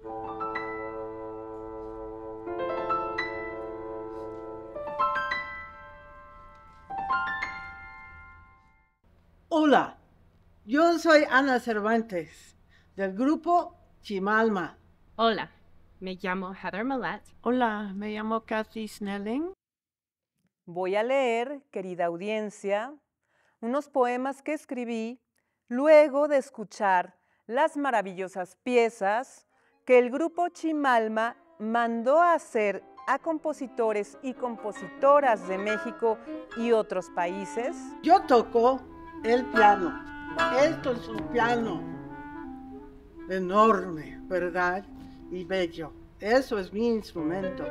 Hola, yo soy Ana Cervantes, del grupo Chimalma. Hola, me llamo Heather Millett. Hola, me llamo Kathy Snelling. Voy a leer, querida audiencia, unos poemas que escribí luego de escuchar las maravillosas piezas que el grupo Chimalma mandó a hacer a compositores y compositoras de México y otros países. Yo toco el piano. Esto es un piano enorme, ¿verdad? Y bello. Eso es mi instrumento.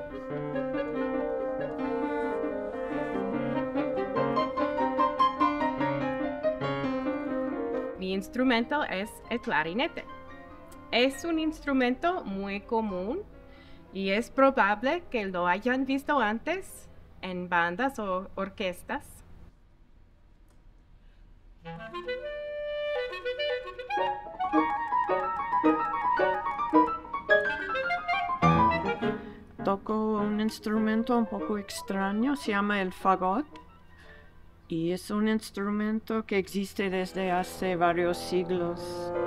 Mi instrumento es el clarinete. Es un instrumento muy común y es probable que lo hayan visto antes en bandas o orquestas. Toco un instrumento un poco extraño, se llama el fagot. Y es un instrumento que existe desde hace varios siglos